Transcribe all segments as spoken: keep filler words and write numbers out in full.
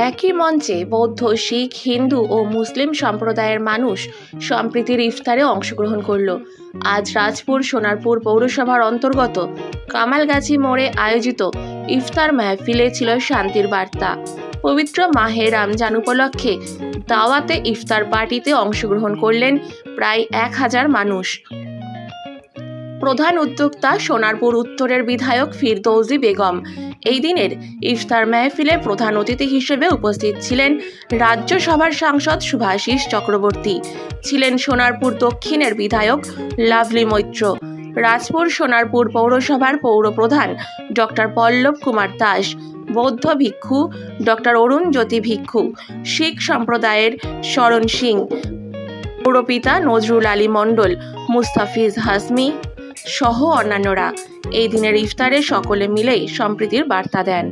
একই মঞ্চে বৌদ্ধ, শিখ, হিন্দু ও মুসলিম সম্প্রদায়ের মানুষ সম্প্রীতির ইফতারে অংশগ্রহণ করল। আজ রাজপুর সোনারপুর পৌরসভার অন্তর্গত কামালগাছি মোড়ে আয়োজিত ইফতার মাহফিলে ছিল শান্তির বার্তা। পবিত্র মাহে রমজান উপলক্ষে দাওয়াতে ইফতার পার্টিতে অংশগ্রহণ করলেন প্রায় এক হাজার মানুষ। প্রধান উদ্যোক্তা সোনারপুর উত্তরের বিধায়ক ফিরদৌসী বেগম। এই দিনের ইফতার মাহফিলে প্রধান অতিথি হিসেবে উপস্থিত ছিলেন রাজ্যসভার সাংসদ শুভাশিস চক্রবর্তী, ছিলেন সোনারপুর দক্ষিণের বিধায়ক লাভলি মৈত্র, রাজপুর সোনারপুর পৌরসভার পৌর প্রধান ডক্টর পল্লব কুমার দাস, বৌদ্ধ ভিক্ষু ডক্টর অরুণ জ্যোতি ভিক্ষু, শিখ সম্প্রদায়ের শরণ সিং, পৌরপিতা নজরুল আলী মণ্ডল, মুস্তাফিজ হাসমি সহ অন্যান্যরা এই দিনের ইফতারে সকলে মিলেই সম্প্রীতির বার্তা দেন।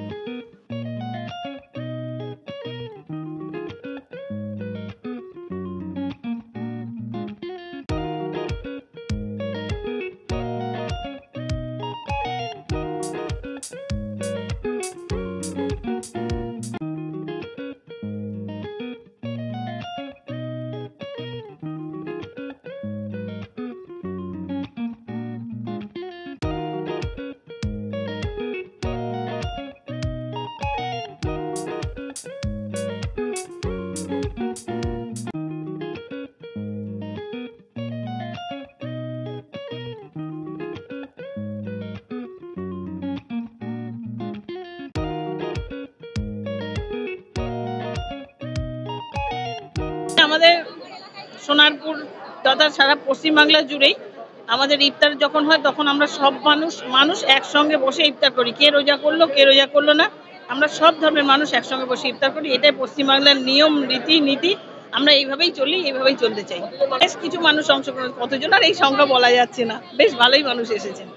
আমাদের সোনারপুর তথা সারা পশ্চিমবাংলা জুড়েই আমাদের ইফতার যখন হয় তখন আমরা সব মানুষ মানুষ একসঙ্গে বসে ইফতার করি। কে রোজা করলো কে রোজা করলো না, আমরা সব ধর্মের মানুষ একসঙ্গে বসে ইফতার করি। এটাই পশ্চিমবাংলার নিয়ম, রীতি নীতি। আমরা এইভাবেই চলি, এইভাবেই চলতে চাই। বেশ কিছু মানুষ অংশগ্রহণ, কতজন আর এই সংখ্যা বলা যাচ্ছে না, বেশ ভালোই মানুষ এসেছেন।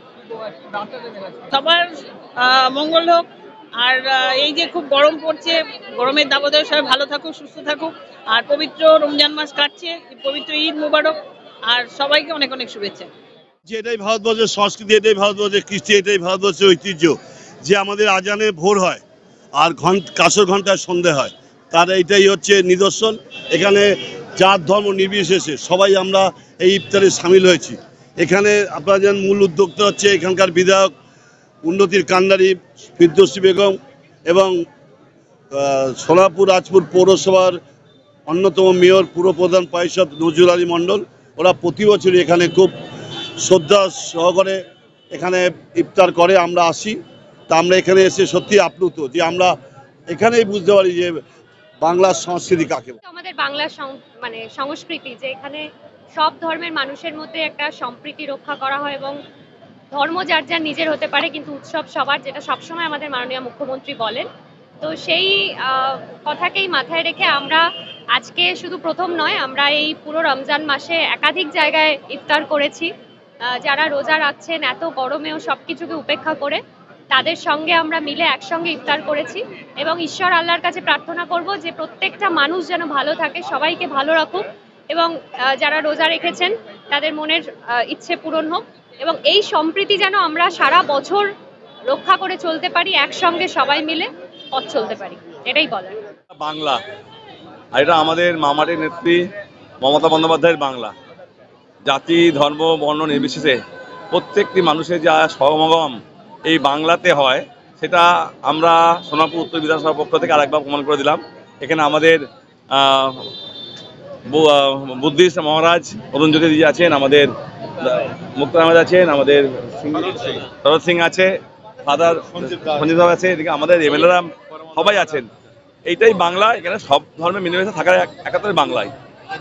সবার মঙ্গল হোক। আর এই যে খুব গরম পড়ছে, গরমের দাবদাহে সবাই ভালো থাকুক, সুস্থ থাকুক। আর পবিত্র রমজান মাস কাটছে, পবিত্র ঈদ মুবারক। আর সবাইকে অনেক অনেক শুভেচ্ছা। যে এটাই ভারতবর্ষের সংস্কৃতি, এটাই ভারতবর্ষের কৃষ্টি, এটাই ভারতবর্ষের ঐতিহ্য যে আমাদের আজানে ভোর হয় আর ঘন্টা কাসর ঘন্টায় সন্ধে হয়, তার এইটাই হচ্ছে নিদর্শন। এখানে জাত ধর্ম নির্বিশেষে সবাই আমরা এই ইফতারে সামিল হয়েছি। এখানে আপনারা যেন মূল উদ্যোক্তা হচ্ছে এখানকার বিধায়ক উন্নতির কান্ডারি ফিরদৌসী বেগম এবং সোনারপুর রাজপুর পৌরসভার অন্যতম মেয়র পুরপ্রধান পরিষদ নজরুল আলী মণ্ডল। ওরা প্রতি বছরই এখানে খুব শ্রদ্ধা সহকারে এখানে ইফতার করে। আমরা আসি, তা আমরা এখানে এসে সত্যি আপ্লুত যে আমরা এখানেই বুঝতে পারি যে বাংলার সংস্কৃতি কাকে। আমাদের বাংলার মানে সংস্কৃতি যে এখানে সব ধর্মের মানুষের মধ্যে একটা সম্প্রীতি রক্ষা করা হয় এবং ধর্ম যার যার নিজের হতে পারে কিন্তু উৎসব সবার, যেটা সবসময় আমাদের মাননীয় মুখ্যমন্ত্রী বলেন। তো সেই কথাকেই মাথায় রেখে আমরা আজকে শুধু প্রথম নয়, আমরা এই পুরো রমজান মাসে একাধিক জায়গায় ইফতার করেছি। যারা রোজা রাখছেন এত গরমেও সব কিছুকে উপেক্ষা করে তাদের সঙ্গে আমরা মিলে একসঙ্গে ইফতার করেছি এবং ঈশ্বর আল্লাহর কাছে প্রার্থনা করব যে প্রত্যেকটা মানুষ যেন ভালো থাকে, সবাইকে ভালো রাখুক এবং যারা রোজা রেখেছেন তাদের মনের ইচ্ছে পূরণ হোক এবং এই সম্প্রীতি যেন আমরা সারা বছর রক্ষা করে চলতে পারি, একসঙ্গে সবাই মিলে পথ চলতে পারি, এটাই বলার। বাংলা, আর এটা আমাদের মামাটির নেত্রী মমতা বন্দ্যোপাধ্যায়ের বাংলা। জাতি ধর্ম বর্ণ নির্বিশেষে প্রত্যেকটি মানুষের যা সমাগম এই বাংলাতে হয়, সেটা আমরা সোনারপুর উত্তর বিধানসভার পক্ষ থেকে আরেকবার প্রমাণ করে দিলাম। এখানে আমাদের বুদ্ধিস্ট মহারাজ অরুণ জ্যোতি আছেন, আমাদের মুক্তার আহমেদ আছেন, আমাদের শরৎ সিং আছে, ফাদার সঞ্জিত আছে, এদিকে আমাদের এমএলএরা সবাই আছেন। এইটাই বাংলা, এখানে সব ধর্মের মিলেমিশে থাকার একাত্তরে বাংলায়।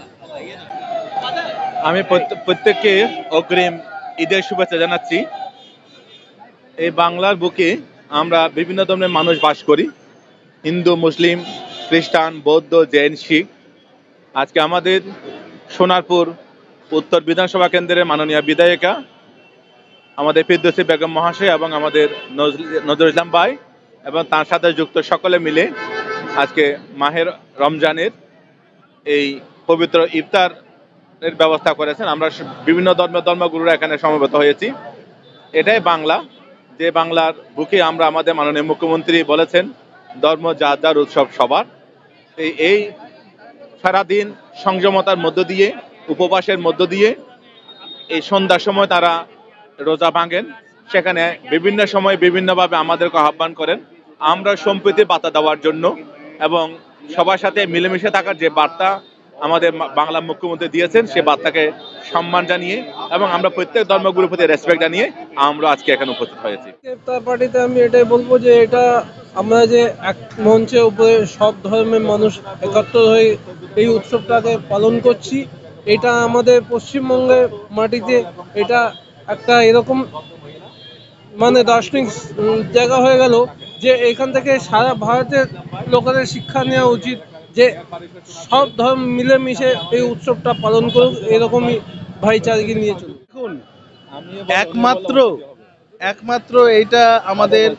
আমি প্রত্যেককে অগ্রিম ঈদের শুভেচ্ছা জানাচ্ছি। এই বাংলার বুকে আমরা বিভিন্ন ধর্মের মানুষ বাস করি, হিন্দু, মুসলিম, খ্রিস্টান, বৌদ্ধ, জৈন, শিখ। আজকে আমাদের সোনারপুর উত্তর বিধানসভা কেন্দ্রের মাননীয় বিধায়িকা আমাদের ফিরদৌসী বেগম মহাশয় এবং আমাদের নজরুল ইসলাম ভাই এবং তার সাথে যুক্ত সকলে মিলে আজকে মাহের রমজানের এই পবিত্র ইফতারের ব্যবস্থা করেছেন। আমরা বিভিন্ন ধর্ম ধর্মগুরুরা এখানে সমবেত হয়েছি। এটাই বাংলা, যে বাংলার বুকে আমরা আমাদের মাননীয় মুখ্যমন্ত্রী বলেছেন ধর্ম যার যার উৎসব সবার। এই এই সারাদিন সংযমতার মধ্য দিয়ে, উপবাসের মধ্য দিয়ে এই সন্ধ্যার সময় তারা রোজা ভাঙেন। সেখানে বিভিন্ন সময় বিভিন্নভাবে আমাদেরকে আহ্বান করেন আমরা সম্প্রীতি বার্তা দেওয়ার জন্য এবং সবার সাথে মিলেমিশে থাকার যে বার্তা আমাদের বাংলা মুখ্যমন্ত্রী দিয়েছেন সে বার্তাকে সম্মান জানিয়ে এবং আমরা প্রত্যেক ধর্মগুলোর প্রতি রেসপেক্ট জানিয়ে আমরা আজকে এখানে উপস্থিত হয়েছি। ইফতার পার্টিতে আমি এটাই বলবো যে এটা আমরা যে এক মঞ্চের উপরে সব ধর্মের মানুষ একত্র হয়ে এই উৎসবটাকে পালন করছি, এটা আমাদের পশ্চিমবঙ্গের মাটিতে এটা একটা এরকম মানে দার্শনিক জায়গা হয়ে গেল যে এখান থেকে সারা ভারতের লোকেদের শিক্ষা নেওয়া উচিত যে সব ধর্ম মিলেমিশে এই উৎসবটা পালন করুক, এরকমই ভাইচারাকে নিয়ে চলুক। দেখুন, একমাত্র একমাত্র এইটা আমাদের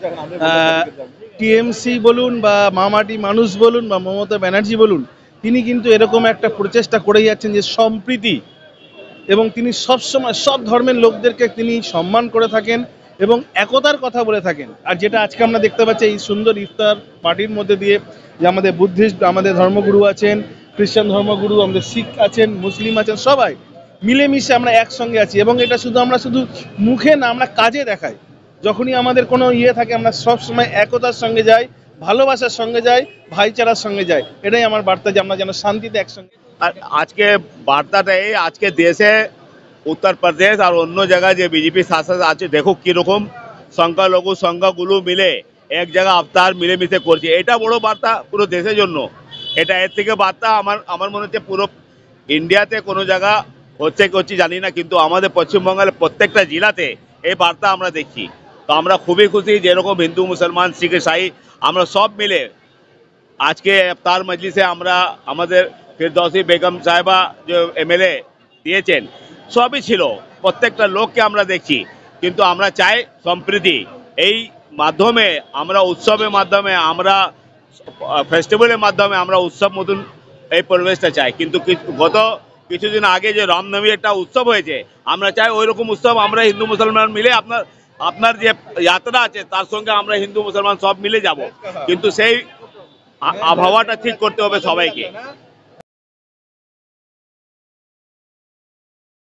টিএমসি বলুন বা মামাটি মানুষ বলুন বা মমতা ব্যানার্জি বলুন, তিনি কিন্তু এরকম একটা প্রচেষ্টা করে যাচ্ছেন যে সম্প্রীতি, এবং তিনি সবসময় সব ধর্মের লোকদেরকে তিনি সম্মান করে থাকেন এবং একতার কথা বলে থাকেন। আর যেটা আজকে আমরা দেখতে পাচ্ছি এই সুন্দর ইফতার পার্টির মধ্যে দিয়ে যে আমাদের বুদ্ধিস্ট, আমাদের ধর্মগুরু আছেন, খ্রিস্টান ধর্মগুরু, আমাদের শিখ আছেন, মুসলিম আছেন, সবাই মিলেমিশে আমরা একসঙ্গে আছি। এবং এটা শুধু আমরা শুধু মুখে না, আমরা কাজে দেখাই। যখনই আমাদের কোনো ইয়ে থাকে আমরা সব সময় একতার সঙ্গে যাই, ভালোবাসার সঙ্গে যাই, ভাইচারার সঙ্গে যাই। এটাই আমার বার্তা যে আমরা যেন শান্তিতে একসঙ্গে। আর আজকে বার্তাটাই আজকে দেশে উত্তর প্রদেশ আর অন্য জায়গায় যে বিজেপি শাসক আছে, দেখো কিরকম সংখ্যালঘু সংখ্যাগুলো মিলে এক জায়গায় ইফতার মিলেমিশে করছে। এটা বড় বার্তা পুরো দেশের জন্য। এটা এর থেকে বার্তা আমার আমার মনে হচ্ছে পুরো ইন্ডিয়াতে কোনো জায়গা হচ্ছে কি হচ্ছে জানি না, কিন্তু আমাদের পশ্চিমবঙ্গের প্রত্যেকটা জেলাতে এই বার্তা আমরা দেখছি। তো আমরা খুবই খুশি, যেরকম হিন্দু মুসলমান শিখ ইসাই আমরা সব মিলে আজকে ইফতার মজলিসে আমরা আমাদের ফিরদৌসী বেগম সাহেবা যে এমএলএ দিয়েছেন সবই ছিল, প্রত্যেকটা লোককে আমরা দেখছি। কিন্তু আমরা চাই সম্প্রীতি, এই মাধ্যমে আমরা উৎসবের মাধ্যমে আমরা ফেস্টিভ্যালের মাধ্যমে আমরা উৎসব মতন এই পরিবেশটা চাই। কিন্তু গত কিছুদিন আগে যে রামনবমী একটা উৎসব হয়েছে, আমরা চাই ওই রকম উৎসব আমরা হিন্দু মুসলমান মিলে আপনার আপনার যে যাত্রা আছে তার সঙ্গে আমরা হিন্দু মুসলমান সব মিলে যাব। কিন্তু সেই আবহাওয়াটা ঠিক করতে হবে সবাইকে।